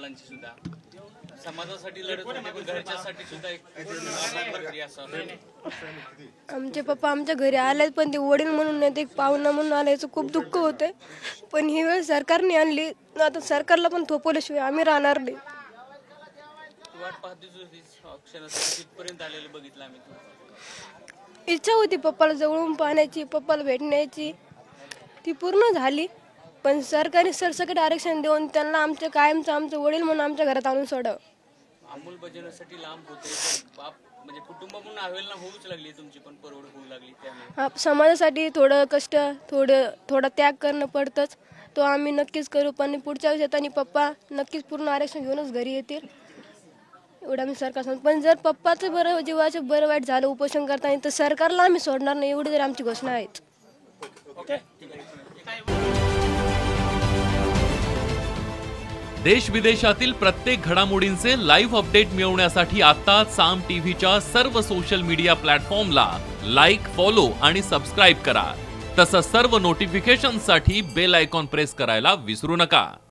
वडिलांची सुद्धा समाजासाठी लढत होते, पण घरच्यासाठी सुद्धा एक प्रक्रिया असं. आमचे पप्पा आमच्या घरी आले, पण ते वडील म्हणून नाही, ते पाहुणा म्हणून आल्याचं खूप दुःख होते. पण ही वेळ सरकारने आणली, आता सरकारला पण थोपवल्याशिवाय आम्ही राहणार नाही. वाट पाहतीच होती क्षणासाठी तिथपर्यंत आलेलं बघितलं आम्ही. इच्छा होती पप्पाला जवळून पाहण्याची, पप्पाला भेटण्याची, ती पूर्ण झाली. पण सरकारने सरसकट आरक्षण देऊन त्यांना आमच्या कायमचं आमचं वडील म्हणून आमच्या घरात आणून सोडावं. अंमलबजावणीसाठी लांब होते, बाप म्हणजे कुटुंब म्हणून अवेलना होऊच लागली तुमची, पण परवड होऊ लागली त्यामुळे. समाजासाठी थोडं कष्ट, थोडा त्याग करणं पडतंच. तो आम्ही नक्कीच करू, पण पुढच्या वर्षात आणि पप्पा नक्कीच पूर्ण आरक्षण घेऊनच घरी येतील, एवढं आम्ही सरकार सांगतो. पण जर पप्पाचं बरं जीवाचं बरं वाईट झालं उपोषण करताना, तर सरकारला आम्ही सोडणार नाही, एवढी तरी आमची घोषणा आहेच. देश विदेशातील प्रत्येक घडामोडींचे लाईव्ह अपडेट मिळवण्यासाठी आता साम टीव्हीच्या सर्व सोशल मीडिया प्लॅटफॉर्मला लाईक, फॉलो आणि सबस्क्राईब करा. तसंच सर्व नोटिफिकेशनसाठी बेल आयकॉन प्रेस करायला विसरू नका.